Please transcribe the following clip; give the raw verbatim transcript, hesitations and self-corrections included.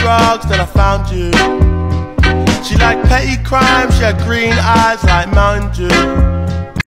drugs, then I found you. She liked petty crime, she had green eyes like Mountain Dew.